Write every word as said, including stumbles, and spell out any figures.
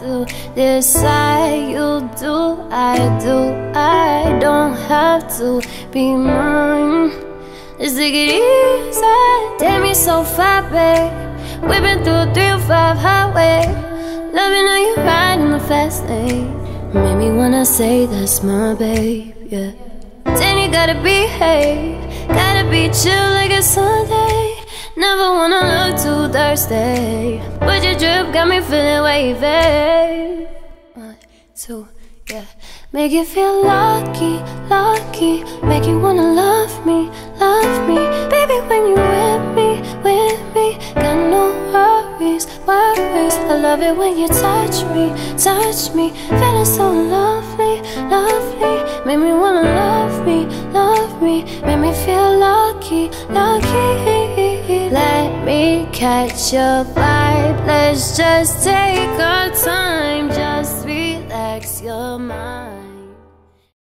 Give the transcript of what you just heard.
to decide. You do, I do, I don't have to be mine. Let's take it easy. Damn, you're so fat, babe. Whipping through a three oh five highway. Loving how you ride in the fast lane. Made me wanna say that's my babe, yeah. Then you gotta behave. Gotta be chill like it's Sunday. Never wanna look too thirsty, but your drip got me feeling wavy. One, two, yeah. Make you feel lucky, lucky. Make you wanna love me, love me. Baby, when you with me, with me. Got no worries, worries. I love it when you touch me, touch me. Feeling so lovely, lovely. Make me wanna love me, love me. Make me feel lucky, lucky. Let me catch your vibe. Let's just take our time. Just relax your mind.